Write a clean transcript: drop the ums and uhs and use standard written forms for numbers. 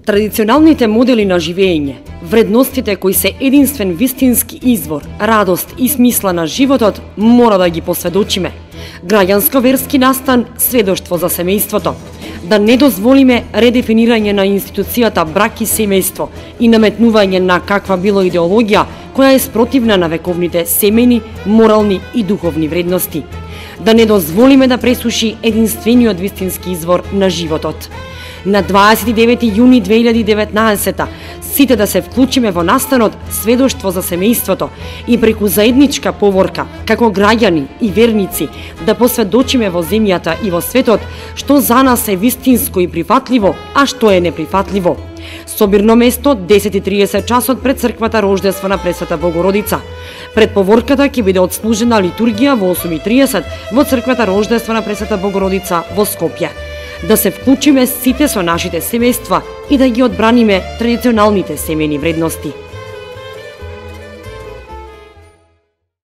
Традиционалните модели на живење, вредностите кои се единствен вистински извор, радост и смисла на животот, мора да ги посведочиме. Граѓанско-верски настан, сведоштво за семејството. Да не дозволиме редефинирање на институцијата брак и семејство и наметнување на каква било идеологија која е спротивна на вековните семејни, морални и духовни вредности. Да не дозволиме да пресуши единствениот вистински извор на животот. На 29 јуни 2019 сите да се вклучиме во настанот сведоштво за семејството и преку заедничка поворка, како граѓани и верници, да посведочиме во земјата и во светот што за нас е вистинско и прифатливо, а што е неприфатливо. Собирно место 10:30 часот пред црквата Рождество на Пресвета Богородица. Пред поворката ќе биде отслужена литургија во 8:30 во црквата Рождество на Пресвета Богородица во Скопје. Да се вклучиме сите со нашите семејства и да ги одбраниме традиционалните семејни вредности.